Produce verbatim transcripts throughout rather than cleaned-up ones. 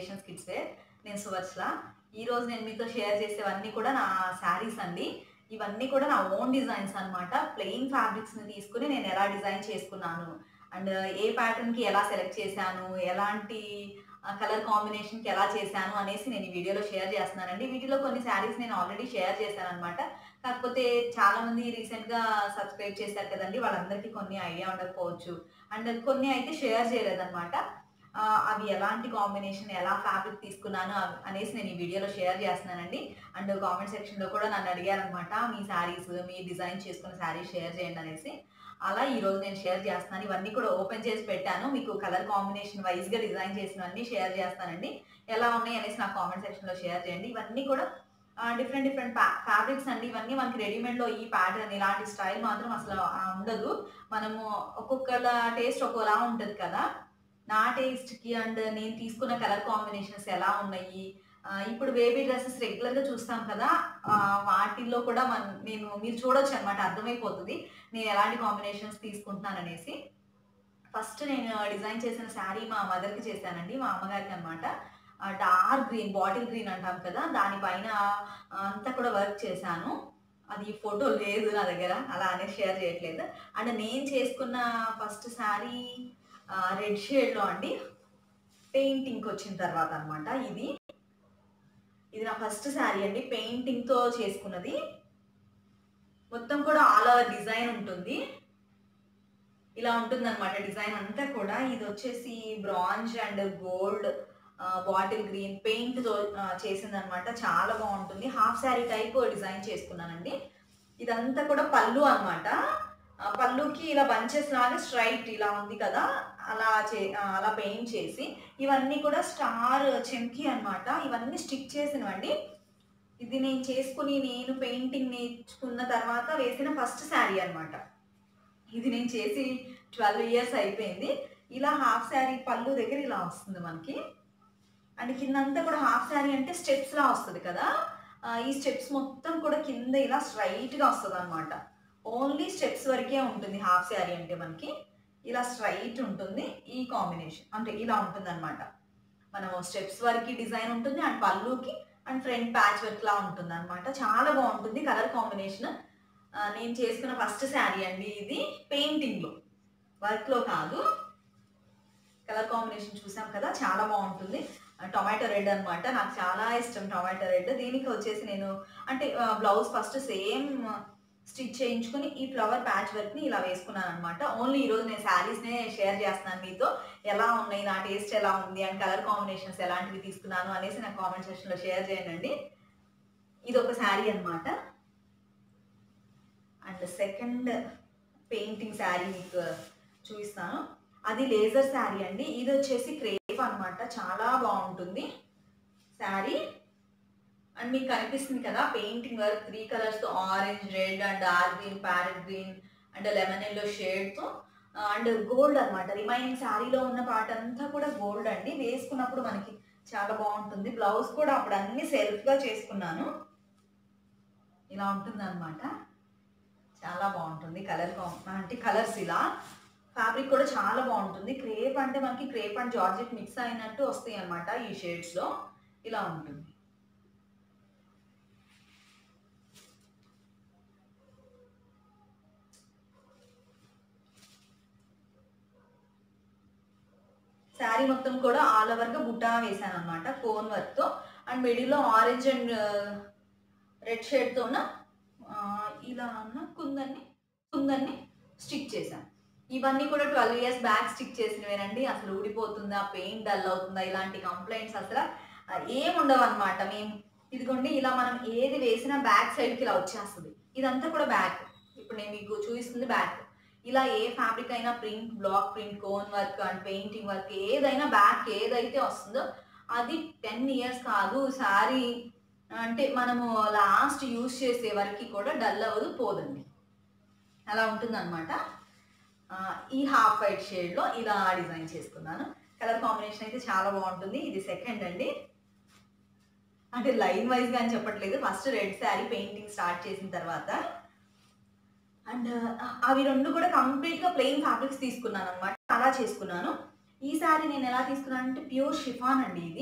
Creations kids wear. నేను సువర్చల. ఈరోజు నేను మీతో షేర్ చేసేవన్నీ కూడా నా శారీస్ అండి. ఇవన్నీ కూడా నా ఓన్ డిజైన్స్ అనమాట. ప్లెయిన్ ఫ్యాబ్రిక్స్‌ని తీసుకొని నేను ఎలా డిజైన్ చేసుకున్నాను, అండ్ ఏ ప్యాటర్న్‌కి ఎలా సెలెక్ట్ చేశాను, ఎలాంటి ఆహ్, కలర్ కాంబినేషన్‌కి ఎలా చేశాను అనేసి నేను ఈ వీడియోలో షేర్ చేస్తున్నానండి. వీటిలో కొన్ని శారీస్ నేను ఆల్రెడీ షేర్ చేశాననమాట. కాకపోతే చాలామంది రీసెంట్‌గా సబ్స్క్రైబ్ చేశారు కదండీ! వాళ్ళందరికీ కొన్ని ఐడియా ఉండకపోవచ్చు. అండ్ కొన్ని అయితే షేర్ చేయలేదనమాట. ఆహ్, అవి ఎలాంటి కాంబినేషన్, ఎలా ఫ్యాబ్రిక్ తీసుకున్నాను అవ్ అనేసి నేను ఈ వీడియోలో షేర్ చేస్తున్నానండి. అండ్ కామెంట్ సెక్షన్‌లో కూడా నన్ను అడిగారనమాట. మీ శారీస్, మీరు డిజైన్ చేసుకున్న శారీస్ షేర్ చేయండి అనేసి. అలా ఈరోజు నేను షేర్ చేస్తున్నాను. ఇవన్నీ కూడా ఓపెన్ చేసి పెట్టాను. మీకు కలర్ కాంబినేషన్ వైస్‌గా డిజైన్ చేసినవన్నీ షేర్ చేస్తానండి. ఎలా ఉన్నాయి అనేసి నాకు కామెంట్ సెక్షన్‌లో షేర్ చేయండి. ఇవన్నీ కూడా ఆహ్, డిఫరెంట్ డిఫరెంట్ ఫ్యా ఫ్యాబ్రిక్స్ అండి. ఇవన్నీ మనకి రెడీమేడ్‌లో ఈ ప్యాటర్న్, ఇలాంటి స్టైల్ మాత్రం అసలు ఆహ్, ఉండదు. మనము ఒక్కొక్కళ్ళ టేస్ట్ ఒక్కోలా ఉంటది కదా! నా టేస్ట్‌కి అండ్ నేను తీసుకున్న కలర్ కాంబినేషన్స్ ఎలా ఉన్నాయి, ఆహ్, ఇప్పుడు బేబీ డ్రెసెస్ రెగ్యులర్‌గా చూస్తాం కదా! ఆహ్, వాటిల్లో కూడా మన్ నేను మీరు చూడొచ్చనమాట. అర్థమైపోతది. నేను ఎలాంటి కాంబినేషన్స్ తీసుకుంటున్నాననేసి. ఫస్ట్ నేను డిజైన్ చేసిన శారీ మా మదర్‌కి చేశానండి. మా అమ్మగారికనమాట. ఆహ్, డార్క్ గ్రీన్, బాటిల్ గ్రీన్ అంటాం కదా! దాని పైన అంతా కూడా వర్క్ చేశాను. అది ఫోటో లేదు నా దగ్గర. అలా అనేసి షేర్ చేయట్లేదు. అండ్ నేను చేసుకున్న ఫస్ట్ శారీ ఆహ్, రెడ్ షేడ్‌లో అండి. పెయింటింగ్‌కొచ్చిన తర్వాత అనమాట ఇది. ఇది నా ఫస్ట్ శారీ అండి. పెయింటింగ్‌తో చేసుకున్నది. మొత్తం కూడా ఆల్ ఓవర్ డిజైన్ ఉంటుంది. ఇలా ఉంటుందనమాట డిజైన్ అంతా కూడా. ఇదొచ్చేసి bronze and gold ah, bottle green పెయింట్‌తో ఆహ్, చేసిందనమాట. చాలా బావుంటుంది. హాఫ్ శారీ టైప్ డిజైన్ చేసుకున్నానండి. ఇదంతా కూడా పల్లు అనమాట. ఆహ్, పల్లుకి ఇలా బంచెస్ లాగా స్ట్రైట్ ఇలా ఉంది కదా! అలా చే ఆహ్, అలా పెయింట్ చేసి, ఇవన్నీ కూడా స్టార్ చెమ్కీ అనమాట. ఇవన్నీ స్టిక్ చేసినవండి. ఇది నేను చేసుకొని, నేను పెయింటింగ్ నేర్చుకున్న తర్వాత వేసిన ఫస్ట్ శారీ అనమాట. ఇది నేను చేసి పన్నెండు ఇయర్స్ అయిపోయింది. ఇలా హాఫ్ శారీ పళ్ళు దగ్గర ఇలా వస్తుంది మనకి. అండ్ కిందంతా కూడా హాఫ్ శారీ అంటే స్టెప్స్‌లా వస్తది కదా! ఆహ్, ఈ స్టెప్స్ మొత్తం కూడా కింద ఇలా స్ట్రెయిట్‌గా వస్తదనమాట. ఓన్లీ స్టెప్స్ వరకే ఉంటుంది హాఫ్ శారీ అంటే మనకి. ఇలా స్ట్రెయిట్ ఉంటుంది. ఈ కాంబినేషన్ అంటే ఇలా ఉంటుందనమాట. మనము స్టెప్స్ వరకి డిజైన్ ఉంటుంది. అండ్ పళ్ళుకి అండ్ ఫ్రంట్ ప్యాచ్ వర్క్‌లా ఉంటుందనమాట. చాలా బావుంటుంది కలర్ కాంబినేషన్. ఆహ్, నేను చేసుకున్న ఫస్ట్ శారీ అండి ఇది. పెయింటింగ్‌లో, వర్క్‌లో కాదు. కలర్ కాంబినేషన్ చూసాం కదా! చాలా బావుంటుంది. ఆహ్, టొమాటో రెడ్ అనమాట. నాకు చాలా ఇష్టం టొమాటో రెడ్. దీనికి వచ్చేసి నేను అంటే ఆహ్, బ్లౌజ్ ఫస్ట్ సేమ్ స్టిచ్ చేయించుకొని, ఈ ఫ్లవర్ ప్యాచ్ వర్క్‌ని ఇలా వేసుకున్నాననమాట. ఓన్లీ ఈరోజు నేను శారీస్‌నే షేర్ చేస్తున్నాను మీతో. ఎలా ఉన్నాయి, నా టేస్ట్ ఎలా ఉంది, అండ్ కలర్ కాంబినేషన్స్ ఎలాంటివి తీసుకున్నాను అనేసి నాకు కామెంట్ సెక్షన్‌లో షేర్ చేయండండి. ఇదొక శారీ అనమాట. అండ్ సెకండ్ పెయింటింగ్ శారీ మీకు చూపిస్తాను. అది లేజర్ శారీ అండి. ఇదొచ్చేసి క్రేప్ అనమాట. చాలా బావుంటుంది శారీ. అండ్ మీకు కనిపిస్తుంది కదా! పెయింటింగ్ వర్క్ మూడు కలర్స్‌తో orange, red and dark green, parrot green and lemon yellow షేడ్‌తో ఆహ్, అండ్ గోల్డ్ అనమాట. రిమైనింగ్ శారీలో ఉన్న పార్ట్ అంతా కూడా గోల్డ్ అండి. వేసుకున్నప్పుడు మనకి చాలా బావుంటుంది. బ్లౌజ్ కూడా అప్పుడు అన్నీ సెల్ఫ్‌గా చేసుకున్నాను. ఇలా ఉంటుందనమాట. చాలా బావుంటుంది. కలర్ కాం అంటే కలర్స్ ఇలా. ఫ్యాబ్రిక్ కూడా చాలా బావుంటుంది. క్రేప్ అంటే మనకి క్రేప్ అండ్ జార్జెట్ మిక్స్ అయినట్టు వస్తాయన్నమాట ఈ షేడ్స్‌లో. ఇలా ఉంటుంది. శారీ మొత్తం కూడా ఆల్ ఓవర్‌గా బుటా వేశానన్నమాట కోన్ వర్క్‌తో. అండ్ మిడిల్‌లో ఆరెంజ్ అండ్ రెడ్ షేడ్‌తోన ఆహ్, ఇలా ఉన్న కుందన్ని కుందన్ని స్టిక్ చేశాను. ఇవన్నీ కూడా పన్నెండు ఇయర్స్ బ్యాక్ స్టిక్ చేసినవేనండి. అసలు ఊడిపోతుందా, పెయింట్ డల్ అవుతుందా, ఇలాంటి కంప్లెయింట్స్ అసల ఆహ్, ఏముండవన్నమాట. మేము ఇదిగోండి ఇలా మనం ఏది వేసినా బ్యాక్ సైడ్‌కి ఇలా వచ్చేస్తది. ఇదంతా కూడా బ్యాక్. ఇప్పుడు నేను మీకు చూపిస్తుంది బ్యాక్. ఇలా ఏ ఫ్యాబ్రిక్ అయినా print, block print, cone work and painting work ఏదైనా బ్యాక్ ఏదైతే వస్తుందో అది పది ఇయర్స్ కాదు. శారీ అంటే మనము లాస్ట్ యూజ్ చేసే వరకి కూడా డల్ అవ్వదు, పోదండి. అలా ఉంటుందన్నమాట. ఆహ్, ఈ హాఫ్ వైట్ షేడ్‌లో ఇలా డిజైన్ చేసుకున్నాను. కలర్ కాంబినేషన్ అయితే చాలా బావుంటుంది. ఇది సెకండ్ అండి. అంటే లైన్ వైస్‌గా అని చెప్పట్లేదు. First red sari painting start చేసిన తర్వాత అండ్ ఆహ్, అవి రెండు కూడా కంప్లీట్‌గా ప్లెయిన్ ఫ్యాబ్రిక్స్ తీసుకున్నాననమాట. అలా చేసుకున్నాను. ఈ శారీ నేను ఎలా తీసుకున్నానంటే ప్యూర్ షిఫాన్ అండి ఇది.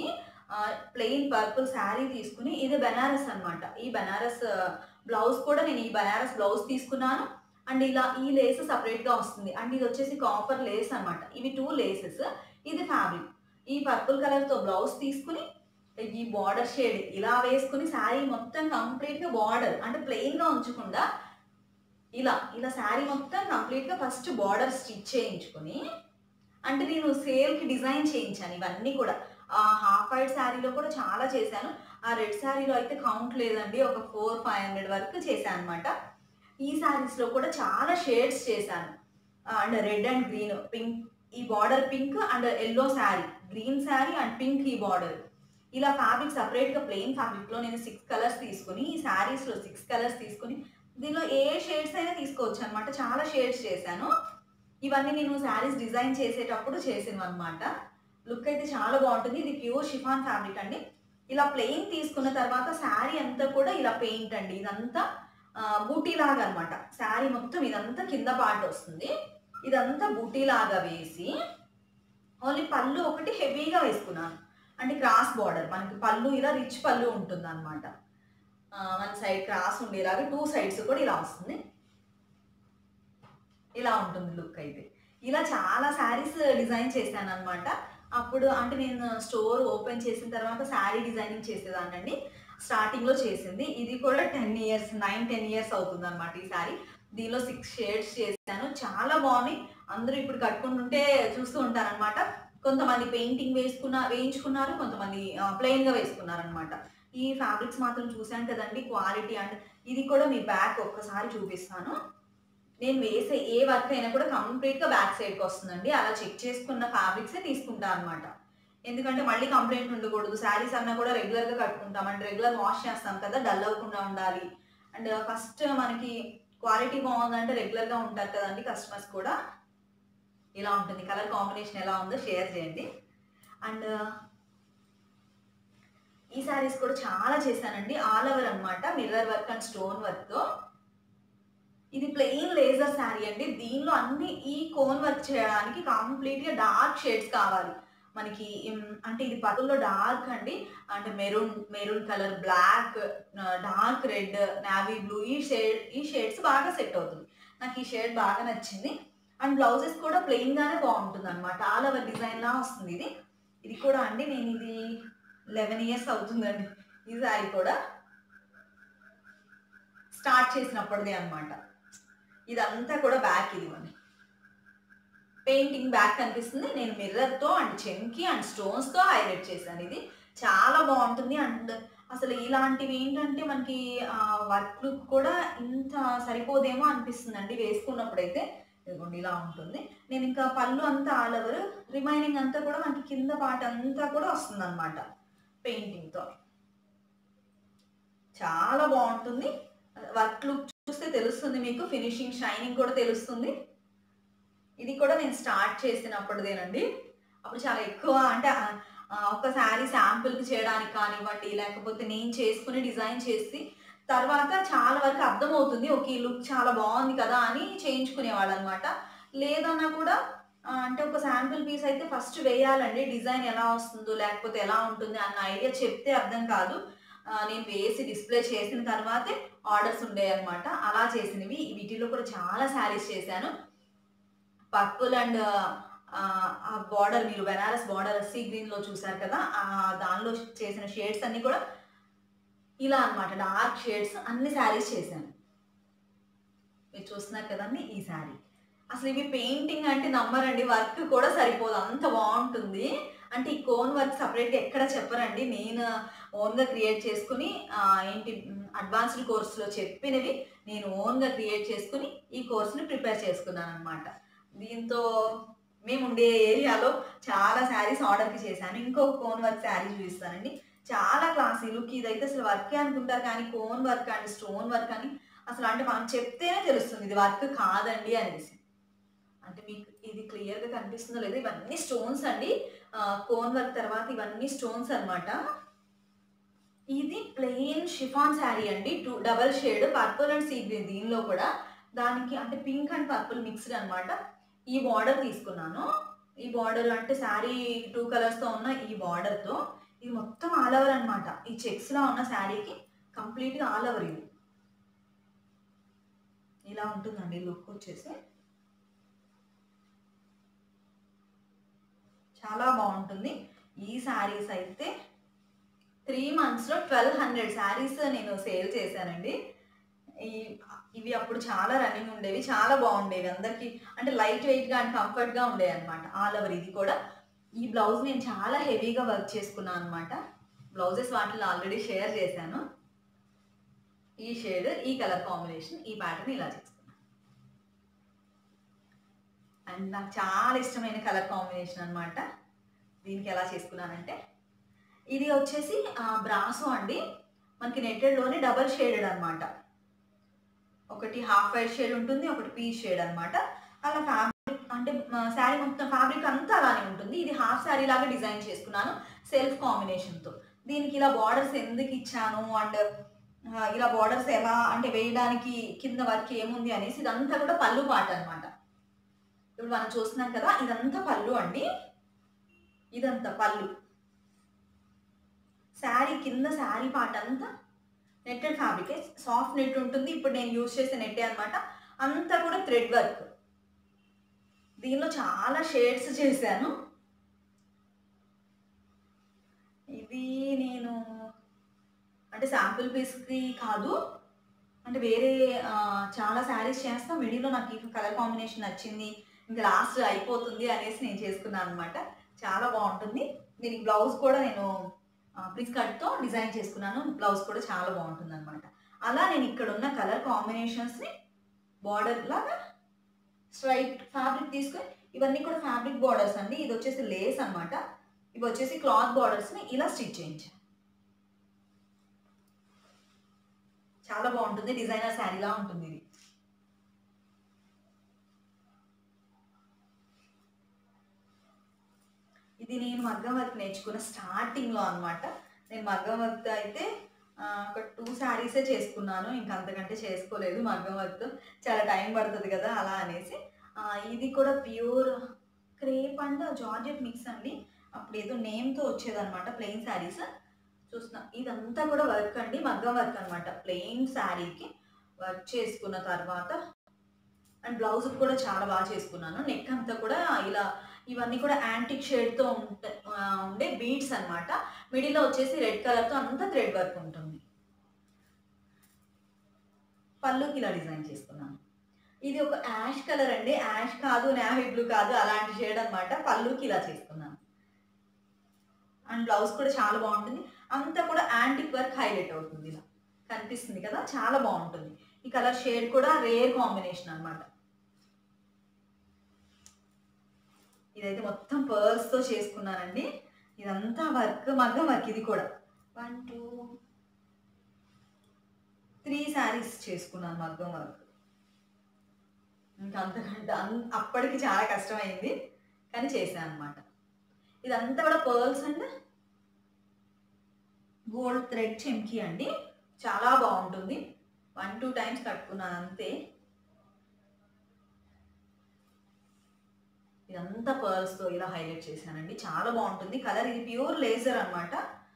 ప్లెయిన్ పర్పుల్ శారీ తీసుకుని, ఇది బెనారస్ అనమాట. ఈ బెనారస్ బ్లౌజ్ కూడా నేను ఈ బెనారస్ బ్లౌజ్ తీసుకున్నాను. అండ్ ఇలా ఈ లేస్ సెపరేట్‌గా వస్తుంది. అండ్ ఇది వచ్చేసి కాపర్ లేస్ అనమాట. ఇవి టూ లేసెస్. ఇది ఫ్యాబ్రిక్. ఈ పర్పుల్ కలర్‌తో బ్లౌజ్ తీసుకుని, ఈ బార్డర్ షేడ్ ఇలా వేసుకుని శారీ మొత్తం కంప్లీట్‌గా బార్డర్ అంటే ప్లెయిన్‌గా ఉంచకుండా ఇలా ఇలా శారీ మొత్తం కంప్లీట్‌గా ఫస్ట్ బార్డర్ స్టిచ్ చేయించుకొని, అంటే నేను సేల్‌కి డిజైన్ చేయించాను ఇవన్నీ కూడా. ఆ హాఫ్ వైట్ శారీలో కూడా చాలా చేశాను. ఆ రెడ్ శారీలో అయితే కౌంట్ లేదండి. ఒక నాలుగు, ఐదు వందల వరకు చేశాను అనమాట. ఈ శారీస్‌లో కూడా చాలా షేడ్స్ చేశాను. And red and green, pink, ఈ border pink and yellow sari, green sari and pink ఈ బార్డర్. ఇలా ఫ్యాబ్రిక్ సెపరేట్‌గా ప్లెయిన్ ఫ్యాబ్రిక్‌లో నేను సిక్స్ కలర్స్ తీసుకొని, ఈ శారీస్‌లో సిక్స్ కలర్స్ తీసుకొని, దీనిలో ఏ షేడ్స్ అయినా తీసుకోవచ్చు అనమాట. చాలా షేడ్స్ చేశాను. ఇవన్నీ నేను శారీస్ డిజైన్ చేసేటప్పుడు చేసినవన్నమాట. లుక్ అయితే చాలా బాగుంటుంది. ఇది ప్యూర్ షిఫాన్ ఫ్యాబ్రిక్ అండి. ఇలా ప్లెయిన్ తీసుకున్న తర్వాత శారీ అంతా కూడా ఇలా పెయింట్ అండి. ఇదంతా బూటీ లాగా అనమాట. శారీ మొత్తం ఇదంతా కింద పార్ట్ వస్తుంది. ఇదంతా బూటీ లాగా వేసి, ఓన్లీ పళ్ళు ఒకటి హెవీగా వేసుకున్నాను. అంటే క్రాస్ బార్డర్, మనకి పళ్ళు ఇలా రిచ్ పళ్ళు ఉంటుంది అనమాట. వన్ సైడ్ క్రాస్ ఉండేలాగా టూ సైడ్స్ కూడా ఇలా వస్తుంది. ఇలా ఉంటుంది లుక్ అయితే. ఇలా చాలా శారీస్ డిజైన్ చేశాను అనమాట. అప్పుడు అంటే నేను స్టోర్ ఓపెన్ చేసిన తర్వాత శారీ డిజైనింగ్ చేసేదాన్నండి. స్టార్టింగ్‌లో చేసింది. ఇది కూడా ten years nine, ten years అవుతుంది అనమాట ఈ శారీ. దీనిలో సిక్స్ షేడ్స్ చేశాను. చాలా బాగున్నాయి. అందరూ ఇప్పుడు కట్టుకుంటుంటే చూస్తూ ఉంటారనమాట. కొంతమంది పెయింటింగ్ వేసుకున్న వేయించుకున్నారు. కొంతమంది ప్లెయిన్‌గా వేసుకున్నారనమాట. ఈ ఫ్యాబ్రిక్స్ మాత్రం చూసాను కదండి, క్వాలిటీ అండ్ ఇది కూడా మీ బ్యాక్ ఒక్కసారి చూపిస్తాను. నేను వేసే ఏ వర్క్ అయినా కూడా కంప్లీట్‌గా బ్యాక్ సైడ్‌కి వస్తుందండి. అలా చెక్ చేసుకున్న ఫ్యాబ్రిక్సే తీసుకుంటా అనమాట. ఎందుకంటే మళ్ళీ కంప్లెయింట్ ఉండకూడదు. శారీస్ అన్నా కూడా రెగ్యులర్‌గా కట్టుకుంటాం. అండ్ రెగ్యులర్ వాష్ చేస్తాం కదా, డల్ అవ్వకుండా ఉండాలి. అండ్ ఫస్ట్ మనకి క్వాలిటీ బాగుందంటే రెగ్యులర్‌గా ఉంటారు కదండి కస్టమర్స్ కూడా. ఇలా ఉంటుంది. కలర్ కాంబినేషన్ ఎలా ఉందో షేర్ చేయండి. అండ్ ఈ శారీస్ కూడా చాలా చేశానండి. ఆల్ ఓవర్ అనమాట. మిర్రర్ వర్క్ అండ్ స్టోన్ వర్క్‌తో. ఇది ప్లెయిన్ లేజర్ శారీ అండి. దీనిలో అన్ని ఈ కోన్ వర్క్ చేయడానికి కంప్లీట్‌గా డార్క్ షేడ్స్ కావాలి. మనకి అంటే ఇది పట్టులో డార్క్ అండి. అంటే maroon maroon colour, black, dark red, navy blue ఈ షేడ్ ఈ షేడ్స్ బాగా సెట్ అవుతుంది. నాకు ఈ షేడ్ బాగా నచ్చింది. అండ్ బ్లౌజెస్ కూడా ప్లెయిన్ గానే బాగుంటుందన్నమాట. ఆల్ ఓవర్ డిజైన్ లా వస్తుంది ఇది. ఇది కూడా అండి నేను ఇది లెవెన్ ఇయర్స్ అవుతుందండి. ఈ శారీ కూడా స్టార్ట్ చేసినప్పటిదే అనమాట. ఇదంతా కూడా బ్యాక్ ఇదిగోండి. పెయింటింగ్ బ్యాక్ కనిపిస్తుంది. నేను మిర్రర్‌తో అండ్ చెంకి అండ్ స్టోన్స్‌తో హైలైట్ చేశాను. ఇది చాలా బాగుంటుంది. అండ్ అసలు ఇలాంటివి ఏంటంటే మనకి వర్క్ లుక్ కూడా ఇంత సరిపోదేమో అనిపిస్తుందండి వేసుకున్నప్పుడైతే. ఇదిగోండి ఇలా ఉంటుంది. నేను ఇంకా పళ్ళు అంతా ఆల్ ఓవర్, రిమైనింగ్ అంతా కూడా మనకి కింద పార్ట్ అంతా కూడా వస్తుందన్నమాట పెయింటింగ్‌తో. చాలా బాగుంటుంది. వర్క్ లుక్ చూస్తే తెలుస్తుంది మీకు. ఫినిషింగ్ షైనింగ్ కూడా తెలుస్తుంది. ఇది కూడా నేను స్టార్ట్ చేసినప్పటిదేనండి. అప్పుడు చాలా ఎక్కువ అంటే ఒక శారీ శాంపుల్‌కి చేయడానికి కానివ్వండి, లేకపోతే నేను చేసుకుని డిజైన్ చేసి తర్వాత చాలా వరకు అర్థమవుతుంది. ఓకే, ఈ లుక్ చాలా బాగుంది కదా అని చేయించుకునేవాళ్ళనమాట. లేదన్నా కూడా అంటే ఒక శాంపుల్ పీస్ అయితే ఫస్ట్ వేయాలండి. డిజైన్ ఎలా వస్తుందో లేకపోతే ఎలా ఉంటుంది అన్న ఐడియా చెప్తే అర్థం కాదు. నేను వేసి డిస్ప్లే చేసిన తర్వాతే ఆర్డర్స్ ఉండేయన్నమాట. అలా చేసినవి. వీటిలో కూడా చాలా శారీస్ చేశాను. పర్పుల్ అండ్ ఆ బార్డర్ మీరు బెనారస్ బార్డర్ సీ గ్రీన్‌లో చూసారు కదా, దానిలో చేసిన షేడ్స్ అన్నీ కూడా ఇలా అనమాట. డార్క్ షేడ్స్ అన్ని శారీస్ చేశాను. మీరు చూస్తున్నారు కదండి ఈ శారీ. అసలు ఇవి పెయింటింగ్ అంటే నమ్మరండి. వర్క్ కూడా సరిపోదు. అంత బాగుంటుంది. అంటే ఈ కోన్ వర్క్ సెపరేట్‌గా ఎక్కడ చెప్పరండి. నేను ఓన్‌గా క్రియేట్ చేసుకుని ఏంటి అడ్వాన్స్డ్ కోర్స్‌లో చెప్పినవి నేను ఓన్‌గా క్రియేట్ చేసుకుని ఈ కోర్స్‌ని ప్రిపేర్ చేసుకున్నాను అనమాట. దీంతో మేము ఉండే ఏరియాలో చాలా శారీస్ ఆర్డర్‌కి చేశాను. ఇంకొక కోన్ వర్క్ శారీ చూపిస్తానండి. చాలా క్లాసీ లుక్. ఇదైతే అసలు వర్కే అనుకుంటారు కానీ cone work and stone work అని అసలు అంటే మనం చెప్తేనే తెలుస్తుంది ఇది వర్క్ కాదండి అనేసి. అంటే మీకు ఇది క్లియర్‌గా కనిపిస్తుందో లేదో, ఇవన్నీ స్టోన్స్ అండి. కోన్ వర్క్ తర్వాత ఇవన్నీ స్టోన్స్ అనమాట. ఇది ప్లెయిన్ షిఫాన్ శారీ అండి. Two double shade purple and sea green. దీనిలో కూడా దానికి అంటే పింక్ అండ్ పర్పుల్ మిక్స్డ్ అనమాట. ఈ బార్డర్ తీసుకున్నాను. ఈ బార్డర్ అంటే శారీ టూ కలర్స్‌తో ఉన్న ఈ బార్డర్‌తో ఇది మొత్తం ఆల్ ఓవర్ అనమాట. ఈ చెక్స్‌లో ఉన్న శారీకి కంప్లీట్‌గా ఆల్ ఓవర్ ఇది. ఇలా ఉంటుందండి లుక్ వచ్చేసి. చాలా బాగుంటుంది. ఈ శారీస్ అయితే త్రీ మంత్స్‌లో ట్వెల్వ్ హండ్రెడ్ శారీస్ నేను సేల్ చేశానండి. ఈ ఇవి అప్పుడు చాలా రన్నింగ్ ఉండేవి. చాలా బాగుండేవి. అందరికి అంటే లైట్ వెయిట్‌గా అండ్ కంఫర్ట్‌గా ఉండేవన్నమాట. ఆల్ ఓవర్ ఇది కూడా. ఈ బ్లౌజ్ నేను చాలా హెవీగా వర్క్ చేసుకున్నాను అనమాట. బ్లౌజెస్ వాటిలో ఆల్రెడీ షేర్ చేశాను. ఈ షేడ్, ఈ కలర్ కాంబినేషన్, ఈ ప్యాటర్న్ ఇలా చేసుకున్నాను. అండ్ నాకు చాలా ఇష్టమైన కలర్ కాంబినేషన్ అనమాట. దీనికి ఎలా చేసుకున్నానంటే ఇది వచ్చేసి బ్రాసో అండి. మనకి నెట్టెడ్లోనే డబల్ షేడెడ్ అనమాట. ఒకటి హాఫ్ వైట్ షేడ్ ఉంటుంది, ఒకటి పీచ్ షేడ్ అనమాట. అలా ఫ్యాబ్రిక్ అంటే శారీ మొత్తం ఫ్యాబ్రిక్ అంతా అలానే ఉంటుంది. ఇది హాఫ్ శారీ లాగా డిజైన్ చేసుకున్నాను సెల్ఫ్ కాంబినేషన్తో. దీనికి ఇలా బార్డర్స్ ఎందుకు ఇచ్చాను అండ్ ఇలా బార్డర్స్ ఎలా అంటే వేయడానికి కింద వర్క్ ఏముంది అనేసి ఇదంతా కూడా పళ్ళు పాట అనమాట. ఇప్పుడు మనం చూస్తున్నాం కదా, ఇదంతా పళ్ళు అండి. ఇదంతా పళ్ళు. శారీ కింద శారీ పార్ట్ అంతా నెట్టెడ్ ఫ్యాబ్రికే, సాఫ్ట్ నెట్ ఉంటుంది. ఇప్పుడు నేను యూజ్ చేసే నెట్టే అనమాట. అంతా కూడా థ్రెడ్ వర్క్. దీనిలో చాలా షేడ్స్ చేశాను. ఇది నేను అంటే శాంపుల్ పీస్కి కాదు, అంటే వేరే చాలా శారీస్ చేస్తా. మిడిల్లో నాకు ఈ కలర్ కాంబినేషన్ నచ్చింది, ఇంకా లాస్ట్ అయిపోతుంది అనేసి నేను చేసుకున్నాను అనమాట. చాలా బాగుంటుంది. దీనికి బ్లౌజ్ కూడా నేను ప్రిన్స్ కట్తో డిజైన్ చేసుకున్నాను. బ్లౌజ్ కూడా చాలా బాగుంటుంది అనమాట. అలా నేను ఇక్కడ ఉన్న కలర్ కాంబినేషన్స్ని బార్డర్ లాగా స్ట్రైట్ ఫ్యాబ్రిక్ తీసుకొని, ఇవన్నీ కూడా ఫ్యాబ్రిక్ బార్డర్స్ అండి. ఇది వచ్చేసి లేస్ అనమాట. ఇవి వచ్చేసి క్లాత్ బార్డర్స్ని ఇలా స్టిచ్ చేయించాను. చాలా బాగుంటుంది. డిజైనర్ శారీలా ఉంటుంది ఇది. ఇది నేను మగ్గం వర్క్ నేర్చుకున్న స్టార్టింగ్లో అనమాట. నేను మగ్గం వర్క్ అయితే ఒక టూ శారీసే చేసుకున్నాను. ఇంకా అంతకంటే చేసుకోలేదు. మగ్గం వర్క్ చాలా టైం పడుతుంది కదా అలా అనేసి. ఇది కూడా pure crepe and georgette mix అండి. అప్పుడు ఏదో నేమ్తో వచ్చేదనమాట ప్లెయిన్ శారీస్. చూస్తున్నా ఇదంతా కూడా వర్క్ అండి, మగ్గం వర్క్ అనమాట. ప్లెయిన్ శారీకి వర్క్ చేసుకున్న తర్వాత అండ్ బ్లౌజ్ కూడా చాలా బాగా చేసుకున్నాను. నెక్ అంతా కూడా ఇలా ఇవన్నీ కూడా యాంటిక్ షేడ్తో ఉంటే ఉండే బీడ్స్ అనమాట. మిడిల్లో వచ్చేసి రెడ్ కలర్తో అంతా థ్రెడ్ వర్క్ ఉంటుంది. పళ్ళుకి ఇలా డిజైన్ చేసుకున్నాను. ఇది ఒక యాష్ కలర్ అండి. యాష్ కాదు, నేవీ బ్లూ కాదు, అలాంటి షేడ్ అనమాట. పళ్ళుకి ఇలా చేసుకున్నాను. అండ్ బ్లౌజ్ కూడా చాలా బాగుంటుంది. అంతా కూడా యాంటిక్ వర్క్ హైలైట్ అవుతుంది. ఇలా కనిపిస్తుంది కదా, చాలా బాగుంటుంది. ఈ కలర్ షేడ్ కూడా రేర్ కాంబినేషన్ అనమాట. ఇదైతే మొత్తం పర్ల్స్తో చేసుకున్నానండి. ఇదంతా వర్క్, మగ్గం వర్క్. ఇది కూడా వన్ టూ త్రీ శారీస్ చేసుకున్నాను మగ్గం వర్క్. ఇంకా అంతకంటే అప్పటికి చాలా కష్టమైంది కానీ చేశాను అనమాట. ఇదంతా కూడా పర్ల్స్ అండ్ గోల్డ్ థ్రెడ్ చెంకి అండి. చాలా బాగుంటుంది. వన్ టూ టైమ్స్ కట్టుకున్నాను అంతే. ఇదంతా పర్ల్స్తో ఇలా హైలైట్ చేశానండి. చాలా బాగుంటుంది కలర్. ఇది ప్యూర్ లేజర్ అనమాట.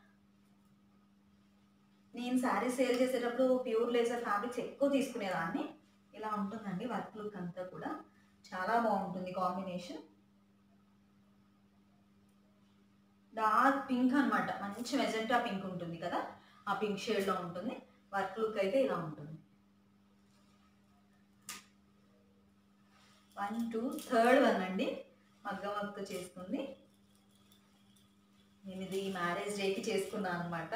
నేను శారీ సేల్ చేసేటప్పుడు ప్యూర్ లేజర్ ఫ్యాబ్రిక్స్ ఎక్కువ తీసుకునేదాన్ని. ఇలా ఉంటుందండి వర్క్ లుక్ అంతా కూడా. చాలా బాగుంటుంది కాంబినేషన్. డార్క్ పింక్ అనమాట. మంచి మెజెంటా పింక్ ఉంటుంది కదా, ఆ పింక్ షేడ్లో ఉంటుంది. వర్క్ లుక్ అయితే ఇలా ఉంటుంది. వన్ టూ థర్డ్ వన్ అండి, మగ్గం వర్క్తో చేసుకుంది. నేను ఇది మ్యారేజ్ డేకి చేసుకున్నాను అనమాట.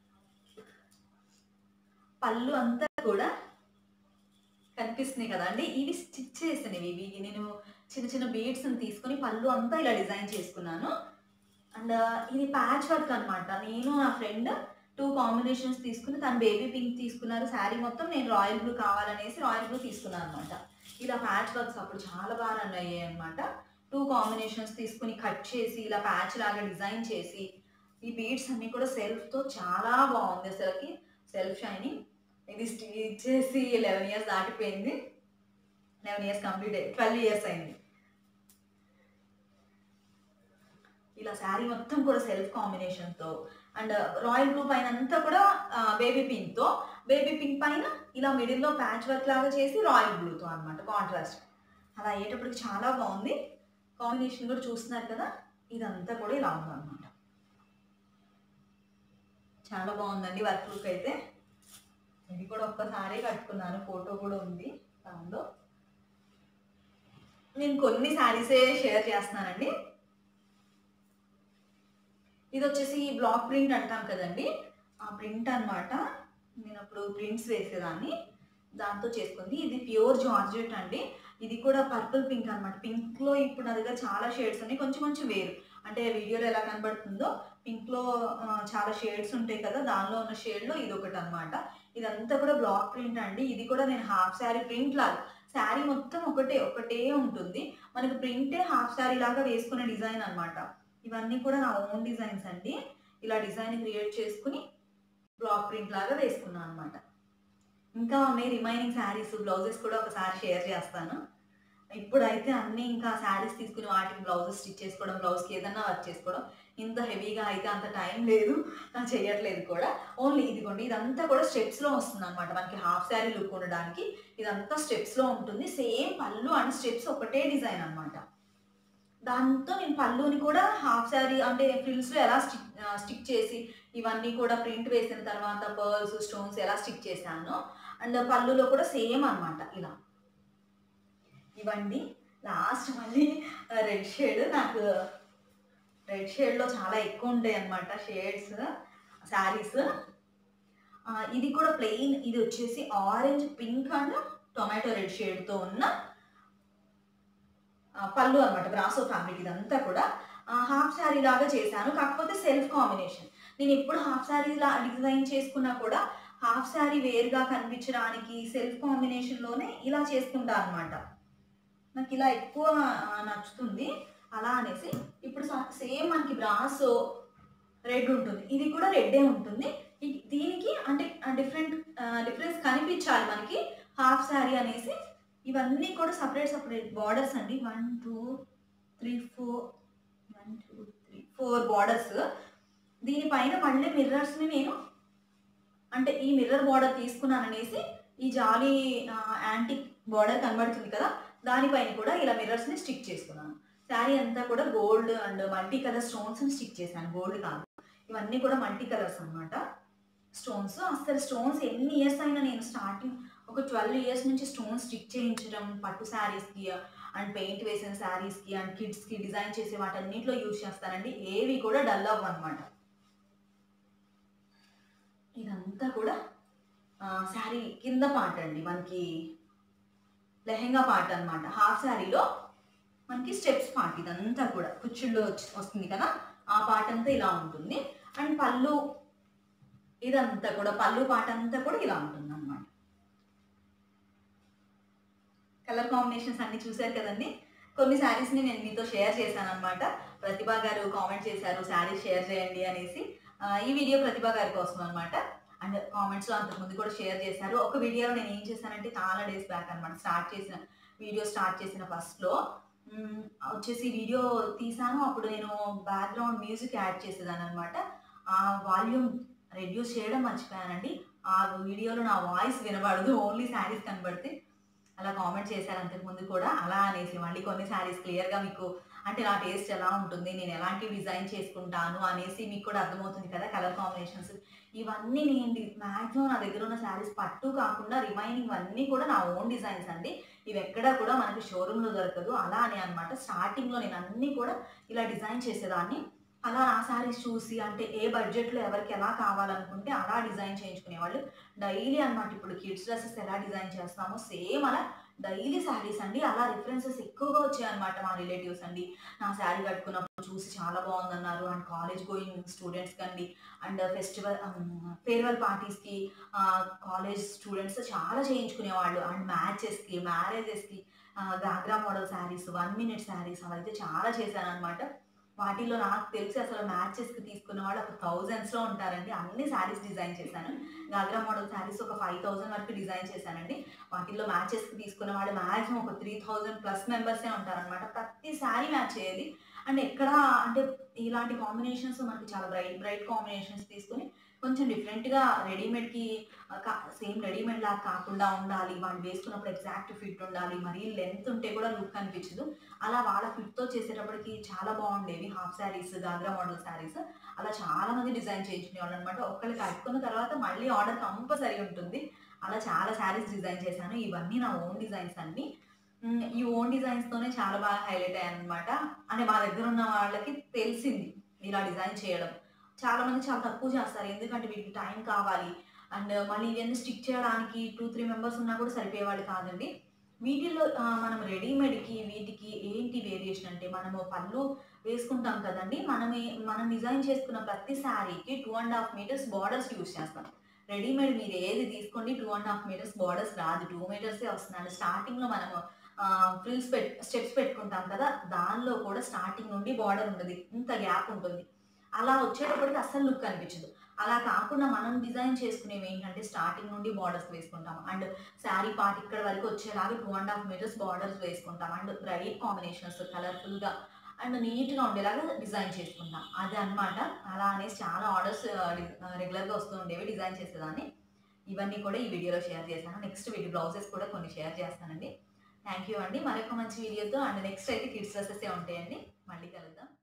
పళ్ళు అంతా కూడా కనిపిస్తున్నాయి కదా అండి, ఇవి స్టిచ్ చేసినవి. ఇవి నేను చిన్న చిన్న బీడ్స్ని తీసుకొని పళ్ళు అంతా ఇలా డిజైన్ చేసుకున్నాను. అండ్ ఇది ప్యాచ్ వర్క్ అనమాట. నేను నా ఫ్రెండ్ టూ కాంబినేషన్స్ తీసుకుని, తను బేబీ పింక్ తీసుకున్నారు శారీ మొత్తం, నేను రాయల్ బ్లూ కావాలనేసి రాయల్ బ్లూ తీసుకున్నాను అనమాట. ఇలా ప్యాచ్ వర్క్స్ అప్పుడు చాలా బాగా రన్ అయ్యాయి అనమాట. టూ కాంబినేషన్స్ తీసుకుని కట్ చేసి ఇలా ప్యాచ్ లాగా డిజైన్ చేసి, ఈ బీడ్స్ అన్నీ కూడా సెల్ఫ్తో చాలా బాగుంది అసలుకి. Self shining. ఇది స్టిచ్ చేసి లెవెన్ ఇయర్స్ దాటిపోయింది. లెవెన్ ఇయర్స్ కంప్లీట్ అయ్యి ట్వెల్వ్ ఇయర్స్ అయింది. ఇలా శారీ మొత్తం కూడా సెల్ఫ్ కాంబినేషన్తో అండ్ రాయల్ బ్లూ పైన అంతా కూడా బేబీ పింక్తో, బేబీ పింక్ పైన ఇలా మిడిల్లో ప్యాచ్ వర్క్ లాగా చేసి రాయల్ బ్లూతో అనమాట కాంట్రాస్ట్. అలా అయ్యేటప్పటికి చాలా బాగుంది. కాంబినేషన్ కూడా చూస్తున్నారు కదా, ఇదంతా కూడా ఇలా ఉందన్నమాట. చాలా బాగుందండి వర్క్ లుక్ అయితే. ఇది కూడా ఒక్కసారి కట్టుకున్నాను, ఫోటో కూడా ఉంది దానిలో. నేను కొన్ని శారీసే షేర్ చేస్తున్నానండి. ఇది వచ్చేసి బ్లాక్ ప్రింట్ అంటాం కదండి, ఆ ప్రింట్ అనమాట. నేను అప్పుడు ప్రింట్స్ వేసేదాన్ని, దాంతో చేసుకుంది. ఇది ప్యూర్ జార్జెట్ అండి. ఇది కూడా పర్పుల్ పింక్ అనమాట. పింక్లో ఇప్పుడు నా దగ్గర చాలా షేడ్స్ ఉన్నాయి, కొంచెం కొంచెం వేరు. అంటే వీడియోలో ఎలా కనబడుతుందో పింక్లో చాలా షేడ్స్ ఉంటాయి కదా, దానిలో ఉన్న షేడ్లో ఇది ఒకటి అనమాట. ఇదంతా కూడా బ్లాక్ ప్రింట్ అండి. ఇది కూడా నేను హాఫ్ శారీ ప్రింట్ లాగా, శారీ మొత్తం ఒకటే ఒకటే ఉంటుంది, మనకి ప్రింటే హాఫ్ శారీ లాగా వేసుకునే డిజైన్ అనమాట. ఇవన్నీ కూడా నా ఓన్ డిజైన్స్ అండి. ఇలా డిజైన్ క్రియేట్ చేసుకుని బ్లాక్ ప్రింట్ లాగా వేసుకున్నాను అనమాట. ఇంకా ఉన్నాయి రిమైనింగ్ శారీస్, బ్లౌజెస్ కూడా ఒకసారి షేర్ చేస్తాను. ఇప్పుడైతే అన్నీ ఇంకా శారీస్ తీసుకుని వాటికి బ్లౌజెస్ స్టిచ్ చేసుకోవడం, బ్లౌజ్కి ఏదన్నా వర్క్ చేసుకోవడం, ఇంత హెవీగా అయితే అంత టైం లేదు, చేయట్లేదు కూడా. ఓన్లీ ఇదిగోండి, ఇదంతా కూడా స్టెప్స్లో వస్తుంది అనమాట. మనకి హాఫ్ శారీ లుక్ ఉండడానికి ఇదంతా స్టెప్స్లో ఉంటుంది. సేమ్ పళ్ళు అండ్ స్టెప్స్ ఒకటే డిజైన్ అనమాట. దాంతో నేను పళ్ళుని కూడా హాఫ్ శారీ అంటే ఫ్రిల్స్లో ఎలా స్టిక్ స్టిక్ చేసి ఇవన్నీ కూడా ప్రింట్ వేసిన తర్వాత పర్ల్స్ స్టోన్స్ ఎలా స్టిక్ చేశాను, అండ్ పళ్ళులో కూడా సేమ్ అనమాట ఇలా. ఇవ్వండి లాస్ట్ మళ్ళీ రెడ్ షేడ్, నాకు రెడ్ షేడ్లో చాలా ఎక్కువ ఉంటాయి అనమాట షేడ్స్ శారీస్. ఇది కూడా ప్లెయిన్, ఇది వచ్చేసి orange pink and tomato red షేడ్తో ఉన్న పళ్ళు అనమాట. బ్రాసో ఫ్యాబ్రిక్ ఇదంతా కూడా హాఫ్ శారీ లాగా చేశాను, కాకపోతే సెల్ఫ్ కాంబినేషన్. నేను ఎప్పుడు హాఫ్ శారీ లా డిజైన్ చేసుకున్నా కూడా హాఫ్ శారీ వేరుగా కనిపించడానికి సెల్ఫ్ కాంబినేషన్లోనే ఇలా చేసుకుంటా అనమాట. నాకు ఇలా ఎక్కువ నచ్చుతుంది. అలా అనేసి ఇప్పుడు సేమ్ మనకి బ్రాసో రెడ్ ఉంటుంది, ఇది కూడా రెడ్డే ఉంటుంది. దీనికి అంటే డిఫరెంట్ డిఫరెన్స్ కనిపించాలి మనకి హాఫ్ శారీ అనేసి ఇవన్నీ కూడా సపరేట్ సపరేట్ బార్డర్స్ అండి. One two three four one two three four borders. దీనిపైన మళ్ళీ మిర్రర్స్ని నేను అంటే ఈ మిర్రర్ బార్డర్ తీసుకున్నాను అనేసి ఈ జాలీ యాంటిక్ బార్డర్ కనబడుతుంది కదా, దానిపైన కూడా ఇలా మిర్రర్స్ని స్టిక్ చేసుకున్నాను. శారీ అంతా కూడా గోల్డ్ అండ్ మల్టీ కలర్ స్టోన్స్ని స్టిక్ చేశాను, గోల్డ్ కాదు, ఇవన్నీ కూడా మల్టీ కలర్స్ అనమాట స్టోన్స్. అసలు స్టోన్స్ ఎన్ని ఇయర్స్ అయినా నేను స్టార్టింగ్ ఒక ట్వెల్వ్ ఇయర్స్ నుంచి స్టోన్స్ స్టిక్ చేయించడం పట్టు శారీస్కి అండ్ పెయింట్ వేసిన శారీస్కి అండ్ కిడ్స్కి డిజైన్ చేసే వాటన్నింటిలో యూజ్ చేస్తానండి. ఏవి కూడా డల్ అవ్వ అనమాట. ఇదంతా కూడా శారీ కింద పార్ట్ అండి, మనకి లెహెంగా పార్ట్ అనమాట. హాఫ్ శారీలో మనకి స్టెప్స్ పార్ట్ ఇదంతా కూడా కుచ్చుల్లో వస్తుంది కదా, ఆ పార్ట్ అంతా ఇలా ఉంటుంది. అండ్ పళ్ళు ఇదంతా కూడా పళ్ళు పార్ట్ అంతా కూడా ఇలా ఉంటుంది అనమాట. కలర్ కాంబినేషన్స్ అన్ని చూశారు కదండి. కొన్ని శారీస్ని నేను మీతో షేర్ చేశాను అనమాట. ప్రతిభా గారు కామెంట్ చేశారు శారీ షేర్ చేయండి అనేసి. ఈ వీడియో ప్రతిభా గారి కోసం అనమాట. అండ్ కామెంట్స్లో అంతకుముందు కూడా షేర్ చేశారు. ఒక వీడియోలో నేను ఏం చేశానంటే చాలా డేస్ బ్యాక్ అనమాట, స్టార్ట్ చేసిన వీడియో స్టార్ట్ చేసిన ఫస్ట్లో వచ్చేసి వీడియో తీసాను. అప్పుడు నేను బ్యాక్గ్రౌండ్ మ్యూజిక్ యాడ్ చేసేదాన్ని అనమాట. ఆ వాల్యూమ్ రెడ్యూస్ చేయడం మర్చిపోయానండి. ఆ వీడియోలో నా వాయిస్ వినబడదు, ఓన్లీ శారీస్ కనబడితే. అలా కామెంట్ చేశారు అంతకుముందు కూడా. అలా అనేసి మళ్ళీ కొన్ని శారీస్ క్లియర్గా మీకు అంటే నా టేస్ట్ ఎలా ఉంటుంది, నేను ఎలాంటి డిజైన్ చేసుకుంటాను అనేసి మీకు కూడా అర్థమవుతుంది కదా. కలర్ కాంబినేషన్స్ ఇవన్నీ నేను మ్యాక్సిమం నా దగ్గర ఉన్న శారీస్ పట్టు కాకుండా రిమైనింగ్ అన్నీ కూడా నా ఓన్ డిజైన్స్ అండి. ఇవి ఎక్కడా కూడా మనకి షోరూంలో దొరకదు. అలా అని అనమాట. స్టార్టింగ్లో నేను అన్నీ కూడా ఇలా డిజైన్ చేసేదాన్ని. అలా నా శారీస్ చూసి అంటే ఏ బడ్జెట్లో ఎవరికి ఎలా కావాలనుకుంటే అలా డిజైన్ చేయించుకునేవాళ్ళు డైలీ అనమాట. ఇప్పుడు కిడ్స్ డ్రెస్సెస్ ఎలా డిజైన్ చేస్తామో సేమ్ అలా డైలీ శారీస్ అండి. అలా రిఫరెన్సెస్ ఎక్కువగా వచ్చాయన్నమాట మా రిలేటివ్స్ అండి. నా శారీ కట్టుకున్నప్పుడు చూసి చాలా బాగుందన్నారు. అండ్ కాలేజ్ గోయింగ్ స్టూడెంట్స్కి అండి అండ్ ఫెస్టివల్ ఫేర్వెల్ పార్టీస్కి కాలేజ్ స్టూడెంట్స్ చాలా చేయించుకునేవాళ్ళు. అండ్ మ్యాచెస్కి మ్యారేజెస్కి ghagra model saris, one minute saris అవైతే చాలా చేశాను అనమాట. వాటిలో నాకు తెలిసి అసలు మ్యాచెస్‌కి తీసుకున్న వాళ్ళు ఒక థౌసండ్స్‌లో ఉంటారండి. అన్ని శారీస్ డిజైన్ చేశాను. గాగ్రా మోడల్ శారీస్ ఒక ఐదు వేల వరకు డిజైన్ చేశానండి. వాటిల్లో మ్యాచెస్‌కి తీసుకున్న వాళ్ళు మాక్సిమం ఒక మూడు వేల ప్లస్ మెంబర్సే ఉంటారనమాట. ప్రతి శారీ మ్యాచ్ అయ్యేది. అండ్ ఎక్కడ అంటే ఇలాంటి కాంబినేషన్స్ మనకి చాలా బ్రైట్ బ్రైట్ కాంబినేషన్స్ తీసుకొని కొంచెం డిఫరెంట్‌గా రెడీమేడ్‌కి ఆహ్, క సేమ్ రెడీమేడ్‌లాగా కాకుండా ఉండాలి. వాళ్ళు వేసుకున్నప్పుడు ఎగ్జాక్ట్ ఫిట్ ఉండాలి. మరీ లెంత్ ఉంటే కూడా లుక్ అనిపించదు. అలా వాళ్ళ ఫిట్‌తో చేసేటప్పటికి చాలా బాగుండేవి. Half saris, ghagra model saris. అలా చాలా మంది డిజైన్ చేయించుకునేవాళ్ళనమాట. ఒక్కళ్ళు కట్టుకున్న తర్వాత మళ్ళీ ఆర్డర్ కంపల్సరీ ఉంటుంది. అలా చాలా శారీస్ డిజైన్ చేశాను. ఇవన్నీ నా ఓన్ డిజైన్స్ అండి. హ్మ్. ఈ ఓన్ డిజైన్స్‌తోనే చాలా బాగా హైలైట్ అయ్యాననమాట. అంటే మా దగ్గర ఉన్న వాళ్ళకి తెలిసింది ఇలా డిజైన్ చేయడం. చాలా మంది చాలా తక్కువ చేస్తారు. ఎందుకంటే వీటికి టైం కావాలి. అండ్ మళ్ళీ ఇవన్నీ స్టిచ్ చేయడానికి రెండు, మూడు మెంబర్స్ ఉన్నా కూడా సరిపోయేవాళ్ళు కాదండి. వీటిల్లో ఆహ్, మనం రెడీమేడ్‌కి వీటికి ఏంటి వేరియేషన్ అంటే మనము పళ్ళు వేసుకుంటాం కదండీ! మనమే మనం డిజైన్ చేసుకున్న ప్రతి శారీకి రెండు ½ మీటర్స్ బోర్డర్స్ యూజ్ చేస్తాం. రెడీమేడ్ మీరు ఏది తీసుకోండి రెండు ½ మీటర్స్ బోర్డర్స్ రాదు. రెండు మీటర్సే వస్తుందండి. స్టార్టింగ్‌లో మనము ఆహ్, ఫ్రిల్స్ పెట్ స్టెప్స్ పెట్టుకుంటాం కదా! దానిలో కూడా స్టార్టింగ్ నుండి బోర్డర్ ఉంటది. ఇంత గ్యాప్ ఉంటుంది. అలా వచ్చేటప్పటికి అస్సలు లుక్ అనిపించదు. అలా కాకుండా మనం డిజైన్ చేసుకునేవి ఏంటంటే స్టార్టింగ్ నుండి బోర్డర్స్ వేసుకుంటాం. అండ్ శారీ పార్ట్ ఇక్కడ వరకు వచ్చేలాగా రెండు ½ మీటర్స్ బోర్డర్స్ వేసుకుంటాం. అండ్ బ్రైట్ కాంబినేషన్స్ కలర్‌ఫుల్‌గా అండ్ నీట్‌గా ఉండేలాగా డిజైన్ చేసుకుంటాం. అదనమాట. అలా అనేసి చాలా ఆర్డర్స్ ఆహ్, డి ఆహ్, రెగ్యులర్‌గా వస్తూ ఉండేవి. డిజైన్ చేసేదాన్ని. ఇవన్నీ కూడా ఈ వీడియోలో షేర్ చేశాను. నెక్స్ట్ వీటి బ్లౌజెస్ కూడా కొన్ని షేర్ చేస్తానండి. థాంక్ యూ అండి. మరొక మంచి వీడియోతో అండ్ నెక్స్ట్ అయితే కిడ్స్ డ్రెసెసే ఉంటాయండి. మళ్ళీ కలుద్దాం.